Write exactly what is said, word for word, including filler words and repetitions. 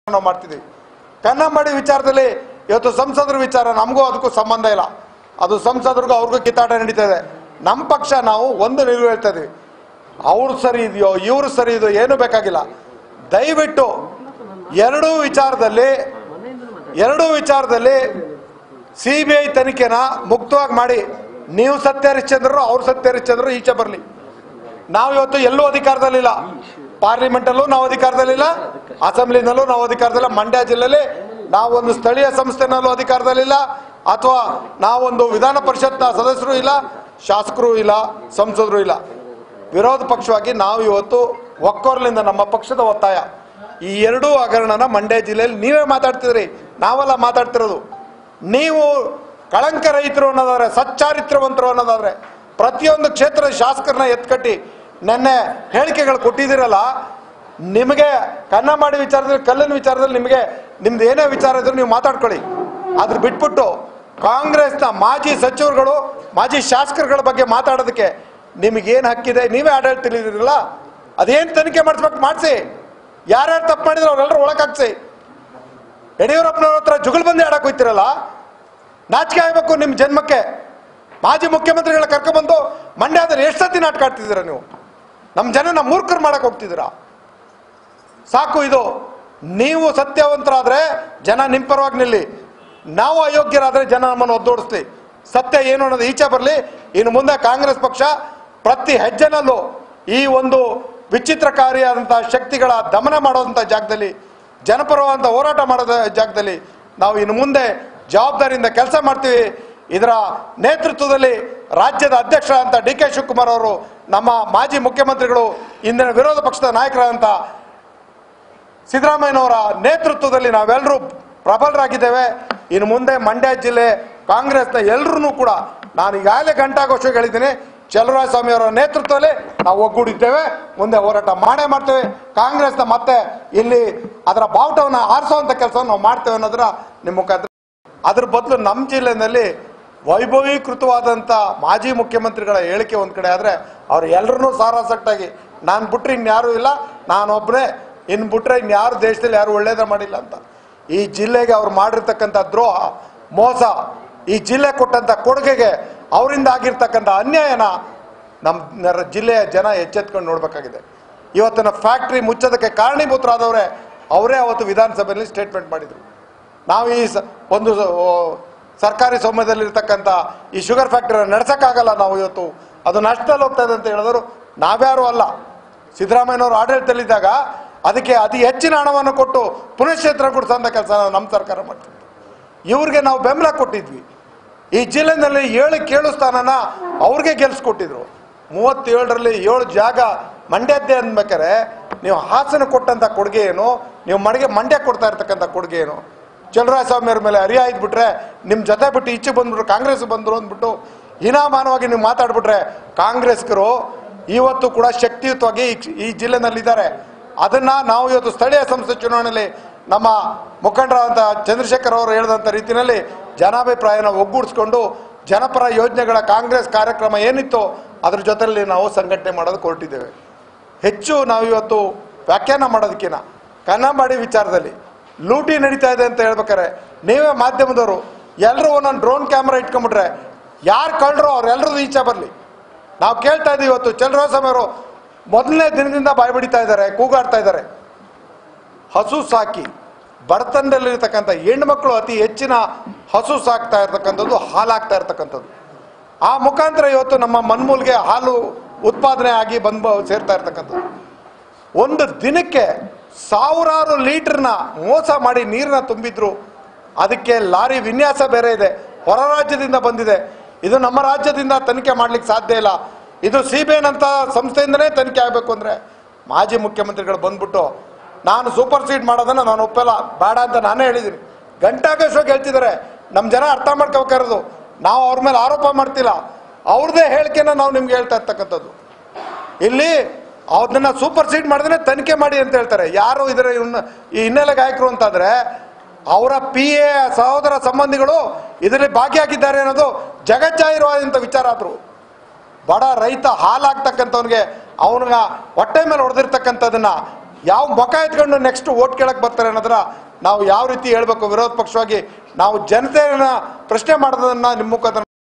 ನಾವು ಮಾಡ್ತಿದ್ದೀವಿ. ಕನ್ನಂಬಾಡಿ ವಿಚಾರದಲ್ಲಿ ಇವತ್ತು ಸಂಸದರ ವಿಚಾರ ನಮಗೂ ಅದಕ್ಕೂ ಸಂಬಂಧ ಇಲ್ಲ. ಅದು ಸಂಸದರಿಗೂ ಅವ್ರಿಗೂ ಕಿತ್ತಾಟ ನಡೀತಾ ಇದೆ. ನಮ್ಮ ಪಕ್ಷ ನಾವು ಒಂದು ನಿಲುವು ಹೇಳ್ತಾ ಇದೀವಿ. ಅವ್ರು ಸರಿ ಇದೆಯೋ ಇವರು ಸರಿ ಇದೆಯೋ ಏನು ಬೇಕಾಗಿಲ್ಲ. ದಯವಿಟ್ಟು ಎರಡೂ ವಿಚಾರದಲ್ಲಿ ಎರಡೂ ವಿಚಾರದಲ್ಲಿ ಸಿ ಬಿ ಐ ತನಿಖೆನ ಮುಕ್ತವಾಗಿ ಮಾಡಿ. ನೀವು ಸತ್ಯ ಹರಿಶ್ಚಂದ್ರರು ಅವ್ರು ಸತ್ಯ ಹರಿಶ್ಚಂದ್ರರು ಈಚೆ ಬರಲಿ. ನಾವು ಇವತ್ತು ಎಲ್ಲೂ ಅಧಿಕಾರದಲ್ಲಿಲ್ಲ. ಪಾರ್ಲಿಮೆಂಟಲ್ಲೂ ನಾವು ಅಧಿಕಾರದಲ್ಲಿಲ್ಲ, ಅಸೆಂಬ್ಲಿನಲ್ಲೂ ನಾವು ಅಧಿಕಾರದಲ್ಲಿಲ್ಲ. ಮಂಡ್ಯ ಜಿಲ್ಲೆಯಲ್ಲಿ ನಾವೊಂದು ಸ್ಥಳೀಯ ಸಂಸ್ಥೆನಲ್ಲೂ ಅಧಿಕಾರದಲ್ಲಿಲ್ಲ, ಅಥವಾ ನಾವೊಂದು ವಿಧಾನ ಪರಿಷತ್ನ ಸದಸ್ಯರು ಇಲ್ಲ, ಶಾಸಕರು ಇಲ್ಲ, ಸಂಸದರು ಇಲ್ಲ. ವಿರೋಧ ಪಕ್ಷವಾಗಿ ನಾವು ಇವತ್ತು ಒಕ್ಕೊರಲಿಂದ ನಮ್ಮ ಪಕ್ಷದ ಒತ್ತಾಯ, ಈ ಎರಡೂ ಹಗರಣನ ಮಂಡ್ಯ ಜಿಲ್ಲೆಯಲ್ಲಿ ನೀವೇ ಮಾತಾಡ್ತಿದ್ರಿ, ನಾವೆಲ್ಲ ಮಾತಾಡ್ತಿರೋದು. ನೀವು ಕಳಂಕ ರಹಿತರು ಅನ್ನೋದಾದ್ರೆ, ಸಚ್ಚಾರಿತ್ರವಂತರು ಅನ್ನೋದಾದ್ರೆ ಪ್ರತಿಯೊಂದು ಕ್ಷೇತ್ರದ ಶಾಸಕರನ್ನ ಎತ್ಕಟ್ಟಿ ನೆನ್ನೆ ಹೇಳಿಕೆಗಳು ಕೊಟ್ಟಿದ್ದೀರಲ್ಲ. ನಿಮಗೆ ಕನ್ನಂಬಾಡಿ ವಿಚಾರದಲ್ಲಿ, ಕಲ್ಲಿನ ವಿಚಾರದಲ್ಲಿ ನಿಮಗೆ ನಿಮ್ದು ಏನೇ ವಿಚಾರ ಇದ್ರು ನೀವು ಮಾತಾಡ್ಕೊಳ್ಳಿ. ಅದ್ರ ಬಿಟ್ಬಿಟ್ಟು ಕಾಂಗ್ರೆಸ್ನ ಮಾಜಿ ಸಚಿವರುಗಳು, ಮಾಜಿ ಶಾಸಕರುಗಳ ಬಗ್ಗೆ ಮಾತಾಡೋದಕ್ಕೆ ನಿಮಗೇನು ಹಕ್ಕಿದೆ? ನೀವೇ ಆಡಳಿತ ತಿಳಿದಿರಲ್ಲ, ಅದೇನು ತನಿಖೆ ಮಾಡಿಸ್ಬೇಕು ಮಾಡಿಸಿ. ಯಾರ್ಯಾರು ತಪ್ಪು ಮಾಡಿದ್ರು ಅವರೆಲ್ಲರೂ ಒಳಗೆ ಹಾಕ್ಸಿ. ಯಡಿಯೂರಪ್ಪನವ್ರ ಹತ್ರ ಜುಗಲ್ಬಂದಿ ಆಡಕ್ಕೆ ಹೋಗ್ತಿರಲ್ಲ, ನಾಚಿಕೆ ಆಗಬೇಕು ನಿಮ್ಮ ಜನ್ಮಕ್ಕೆ. ಮಾಜಿ ಮುಖ್ಯಮಂತ್ರಿಗಳ ಕರ್ಕೊಬಂದು ಮಂಡ್ಯದಲ್ಲಿ ಎಷ್ಟು ಸತಿ ನಾಟಕ ಆಡ್ತಿದ್ದೀರಾ ನೀವು? ನಮ್ಮ ಜನನ ಮೂರ್ಖರು ಮಾಡಕ್ಕೆ ಹೋಗ್ತಿದ್ದೀರಾ? ಸಾಕು ಇದು. ನೀವು ಸತ್ಯವಂತರಾದ್ರೆ ಜನ ನಿಮ್ಮ ಪರವಾಗಿ ನಿಲ್ಲಿ, ನಾವು ಅಯೋಗ್ಯರಾದ್ರೆ ಜನ ನಮ್ಮನ್ನು ಒದ್ದೋಡಿಸ್ಲಿ. ಸತ್ಯ ಏನು ಅನ್ನೋದು ಈಚೆ ಬರಲಿ. ಇನ್ನು ಮುಂದೆ ಕಾಂಗ್ರೆಸ್ ಪಕ್ಷ ಪ್ರತಿ ಹೆಜ್ಜೆನಲ್ಲೂ ಈ ಒಂದು ವಿಚಿತ್ರಕಾರಿಯಾದಂಥ ಶಕ್ತಿಗಳ ದಮನ ಮಾಡೋದಂಥ ಜಾಗದಲ್ಲಿ, ಜನಪರವಾದಂಥ ಹೋರಾಟ ಮಾಡೋದ ಜಾಗದಲ್ಲಿ ನಾವು ಇನ್ನು ಮುಂದೆ ಜವಾಬ್ದಾರಿಯಿಂದ ಕೆಲಸ ಮಾಡ್ತೀವಿ. ಇದರ ನೇತೃತ್ವದಲ್ಲಿ ರಾಜ್ಯದ ಅಧ್ಯಕ್ಷರಾದಂಥ ಡಿ ಕೆ ಶಿವಕುಮಾರ್ ಅವರು, ನಮ್ಮ ಮಾಜಿ ಮುಖ್ಯಮಂತ್ರಿಗಳು, ಇಂದಿನ ವಿರೋಧ ಪಕ್ಷದ ನಾಯಕರಾದಂಥ ಸಿದ್ದರಾಮಯ್ಯನವರ ನೇತೃತ್ವದಲ್ಲಿ ನಾವೆಲ್ಲರೂ ಪ್ರಬಲರಾಗಿದ್ದೇವೆ. ಇನ್ನು ಮುಂದೆ ಮಂಡ್ಯ ಜಿಲ್ಲೆ ಕಾಂಗ್ರೆಸ್ನ ಎಲ್ಲರೂ ಕೂಡ, ನಾನು ಈಗಾಗಲೇ ಗಂಟಾಘೋಷ ಹೇಳಿದ್ದೀನಿ, ಚಲುವರಾಯಸ್ವಾಮಿ ಅವರ ನೇತೃತ್ವದಲ್ಲಿ ನಾವು ಒಗ್ಗೂಡಿದ್ದೇವೆ. ಮುಂದೆ ಹೋರಾಟ ಮಾಡೇ ಮಾಡ್ತೇವೆ. ಕಾಂಗ್ರೆಸ್ನ ಮತ್ತೆ ಇಲ್ಲಿ ಅದರ ಬಾವುಟವನ್ನು ಆರಿಸುವಂಥ ಕೆಲಸವನ್ನು ನಾವು ಮಾಡ್ತೇವೆ ಅನ್ನೋದರ ನಿಮ್ಮ ಮುಖಾಂತರ. ಅದ್ರ ಬದಲು ನಮ್ಮ ಜಿಲ್ಲೆಯಲ್ಲಿ ವೈಭವೀಕೃತವಾದಂಥ ಮಾಜಿ ಮುಖ್ಯಮಂತ್ರಿಗಳ ಹೇಳಿಕೆ ಒಂದು ಕಡೆ ಆದರೆ, ಅವ್ರು ಎಲ್ಲರೂ ಸಾರಾಸಟ್ಟಾಗಿ ನಾನು ಬಿಟ್ರೆ ಇನ್ಯಾರೂ ಇಲ್ಲ, ನಾನೊಬ್ಬನೇ, ಇನ್ನು ಬಿಟ್ರೆ ಇನ್ಯಾರು ದೇಶದಲ್ಲಿ ಯಾರು ಒಳ್ಳೇದ ಮಾಡಿಲ್ಲ ಅಂತ ಈ ಜಿಲ್ಲೆಗೆ ಅವ್ರು ಮಾಡಿರ್ತಕ್ಕಂಥ ದ್ರೋಹ, ಮೋಸ, ಈ ಜಿಲ್ಲೆ ಕೊಟ್ಟಂಥ ಕೊಡುಗೆಗೆ ಅವರಿಂದ ಆಗಿರ್ತಕ್ಕಂಥ ಅನ್ಯಾಯನ ನಮ್ಮ ಜಿಲ್ಲೆಯ ಜನ ಎಚ್ಚೆತ್ಕೊಂಡು ನೋಡಬೇಕಾಗಿದೆ. ಇವತ್ತಿನ ಫ್ಯಾಕ್ಟ್ರಿ ಮುಚ್ಚೋದಕ್ಕೆ ಕಾರಣೀಭೂತರಾದವರೇ ಅವರೇ ಅವತ್ತು ವಿಧಾನಸಭೆಯಲ್ಲಿ ಸ್ಟೇಟ್ಮೆಂಟ್ ಮಾಡಿದರು. ನಾವು ಈ ಒಂದು ಸರ್ಕಾರಿ ಸ್ವಾಮ್ಯದಲ್ಲಿರ್ತಕ್ಕಂಥ ಈ ಶುಗರ್ ಫ್ಯಾಕ್ಟ್ರಿ ನಡೆಸೋಕ್ಕಾಗಲ್ಲ, ನಾವು ಇವತ್ತು ಅದು ನಷ್ಟದಲ್ಲಿ ಹೋಗ್ತಾ ಇದೆ ಅಂತ ಹೇಳಿದ್ರು ನಾವ್ಯಾರು ಅಲ್ಲ. ಸಿದ್ದರಾಮಯ್ಯನವರು ಆಡಳಿತದಲ್ಲಿದ್ದಾಗ ಅದಕ್ಕೆ ಅತಿ ಹೆಚ್ಚಿನ ಹಣವನ್ನು ಕೊಟ್ಟು ಪುನಶ್ಚೇತನ ಕೊಡಿಸೋಂಥ ಕೆಲಸ ನಮ್ಮ ಸರ್ಕಾರ ಮಾಡ್ತೀವಿ. ಇವ್ರಿಗೆ ನಾವು ಬೆಂಬಲ ಕೊಟ್ಟಿದ್ವಿ. ಈ ಜಿಲ್ಲೆನಲ್ಲಿ ಏಳು ಕೇಳು ಸ್ಥಾನನ ಅವ್ರಿಗೆ ಗೆಲ್ಸ್ಕೊಟ್ಟಿದ್ರು. ಮೂವತ್ತೇಳರಲ್ಲಿ ಏಳು ಜಾಗ ಮಂಡ್ಯದ್ದೇ ಅಂದ್ಬೇಕಾರೆ ನೀವು ಹಾಸನ ಕೊಟ್ಟಂಥ ಕೊಡುಗೆ ಏನು, ನೀವು ಮಡಿಗೆ ಮಂಡ್ಯ ಕೊಡ್ತಾ ಇರ್ತಕ್ಕಂಥ ಕೊಡುಗೆ ಏನು? ಚಲುವರಾಯಸ್ವಾಮಿ ಅವ್ರ ಮೇಲೆ ಅರಿಯಾಯ್ದು ಬಿಟ್ರೆ, ನಿಮ್ಮ ಜೊತೆ ಬಿಟ್ಟು ಈಚೆ ಬಂದ್ಬಿಟ್ರು, ಕಾಂಗ್ರೆಸ್ ಬಂದರು ಅಂದ್ಬಿಟ್ಟು ಹೀನಾಮಾನವಾಗಿ ನೀವು ಮಾತಾಡ್ಬಿಟ್ರೆ, ಕಾಂಗ್ರೆಸ್ಗರು ಇವತ್ತು ಕೂಡ ಶಕ್ತಿಯುತವಾಗಿ ಈ ಜಿಲ್ಲೆನಲ್ಲಿದ್ದಾರೆ. ಅದನ್ನು ನಾವು ಇವತ್ತು ಸ್ಥಳೀಯ ಸಂಸ್ಥೆ ಚುನಾವಣೆಯಲ್ಲಿ ನಮ್ಮ ಮುಖಂಡರಾದಂಥ ಚಂದ್ರಶೇಖರ್ ಅವರು ಹೇಳಿದಂಥ ರೀತಿಯಲ್ಲಿ ಜನಾಭಿಪ್ರಾಯನ ಒಗ್ಗೂಡಿಸ್ಕೊಂಡು ಜನಪರ ಯೋಜನೆಗಳ ಕಾಂಗ್ರೆಸ್ ಕಾರ್ಯಕ್ರಮ ಏನಿತ್ತು ಅದ್ರ ಜೊತೆಯಲ್ಲಿ ನಾವು ಸಂಘಟನೆ ಮಾಡೋದಕ್ಕೆ ಹೊರಟಿದ್ದೇವೆ. ಹೆಚ್ಚು ನಾವು ಇವತ್ತು ವ್ಯಾಖ್ಯಾನ ಮಾಡೋದಕ್ಕಿಂತ ಕನ್ನಂಬಾಡಿ ವಿಚಾರದಲ್ಲಿ ಲೂಟಿ ನಡೀತಾ ಇದೆ ಅಂತ ಹೇಳ್ಬೇಕಾರೆ ನೀವೇ ಮಾಧ್ಯಮದವರು ಎಲ್ಲರೂ ಒಂದೊಂದು ಡ್ರೋನ್ ಕ್ಯಾಮ್ರಾ ಇಟ್ಕೊಂಡ್ಬಿಟ್ರೆ ಯಾರು ಕಳ್ಳರು ಅವ್ರೆಲ್ಲರೂ ಈಚೆ ಬರಲಿ. ನಾವು ಕೇಳ್ತಾ ಇದ್ದೀವಿ. ಇವತ್ತು ಚಲುವರಾಯಸ್ವಾಮಿ ಅವರು ಮೊದಲನೇ ದಿನದಿಂದ ಬಾಯಿ ಬಿಡಿತಾ ಇದ್ದಾರೆ, ಕೂಗಾಡ್ತಾ ಇದ್ದಾರೆ. ಹಸು ಸಾಕಿ ಬಡತನದಲ್ಲಿರ್ತಕ್ಕಂಥ ಹೆಣ್ಮಕ್ಳು ಅತಿ ಹೆಚ್ಚಿನ ಹಸು ಸಾಕ್ತಾ ಇರ್ತಕ್ಕಂಥದ್ದು, ಹಾಲಾಗ್ತಾ ಇರ್ತಕ್ಕಂಥದ್ದು. ಆ ಮುಖಾಂತರ ಇವತ್ತು ನಮ್ಮ ಮನ್ಮೂಲ್ಗೆ ಹಾಲು ಉತ್ಪಾದನೆ ಆಗಿ ಬಂದು ಸೇರ್ತಾ ಇರ್ತಕ್ಕಂಥದ್ದು. ಒಂದು ದಿನಕ್ಕೆ ಸಾವಿರಾರು ಲೀಟರ್ನ ಮೋಸ ಮಾಡಿ ನೀರನ್ನ ತುಂಬಿದ್ರು. ಅದಕ್ಕೆ ಲಾರಿ ವಿನ್ಯಾಸ ಬೇರೆ ಇದೆ, ಹೊರ ರಾಜ್ಯದಿಂದ ಬಂದಿದೆ. ಇದು ನಮ್ಮ ರಾಜ್ಯದಿಂದ ತನಿಖೆ ಮಾಡ್ಲಿಕ್ಕೆ ಸಾಧ್ಯ ಇಲ್ಲ. ಇದು ಸಿ ಬಿ ಐ ನಂತ ಸಂಸ್ಥೆಯಿಂದನೇ ತನಿಖೆ ಆಗಬೇಕು ಅಂದರೆ ಮಾಜಿ ಮುಖ್ಯಮಂತ್ರಿಗಳು ಬಂದ್ಬಿಟ್ಟು ನಾನು ಸೂಪರ್ ಸೀಡ್ ಮಾಡೋದನ್ನು ನಾನು ಒಪ್ಪಲ್ಲ, ಬೇಡ ಅಂತ ನಾನೇ ಹೇಳಿದ್ದೀನಿ. ಗಂಟಾಘೋಷವಾಗಿ ಹೇಳ್ತಿದ್ದಾರೆ. ನಮ್ಮ ಜನ ಅರ್ಥ ಮಾಡ್ಕೋಬೇಕಾರದು. ನಾವು ಅವ್ರ ಮೇಲೆ ಆರೋಪ ಮಾಡ್ತಿಲ್ಲ, ಅವ್ರದ್ದೇ ಹೇಳಿಕೆನ ನಾವು ನಿಮ್ಗೆ ಹೇಳ್ತಾ ಇರ್ತಕ್ಕಂಥದ್ದು. ಇಲ್ಲಿ ಅದನ್ನ ಸೂಪರ್ ಸೀಡ್ ಮಾಡಿದ್ರೆ ತನಿಖೆ ಮಾಡಿ ಅಂತ ಹೇಳ್ತಾರೆ. ಯಾರು ಇದರ ಈ ಹಿನ್ನೆಲೆ ಗಾಯಕರು ಅಂತಾದ್ರೆ ಅವರ ಪಿ ಎ ಸಹೋದರ ಸಂಬಂಧಿಗಳು ಇದರಲ್ಲಿ ಭಾಗಿಯಾಗಿದ್ದಾರೆ ಅನ್ನೋದು ಜಗಜ್ಜಾಹಿರವಾದಂಥ ವಿಚಾರ. ಆದರೂ ಬಡ ರೈತ ಹಾಲಾಗ್ತಕ್ಕಂಥವ್ನಿಗೆ ಅವನಿಗೆ ಹೊಟ್ಟೆ ಮೇಲೆ ಹೊಡೆದಿರ್ತಕ್ಕಂಥದನ್ನ ಯಾವ ಮುಖ ಎತ್ಕೊಂಡು ನೆಕ್ಸ್ಟ್ ಓಟ್ ಕೇಳಕ್ಕೆ ಬರ್ತಾರೆ ಅನ್ನೋದ್ರ ನಾವು ಯಾವ ರೀತಿ ಹೇಳ್ಬೇಕು ವಿರೋಧ ಪಕ್ಷವಾಗಿ ನಾವು ಜನತೆಯನ್ನ ಪ್ರಶ್ನೆ ಮಾಡೋದನ್ನ ನಿಮ್ಮ ಮುಖಾಂತರ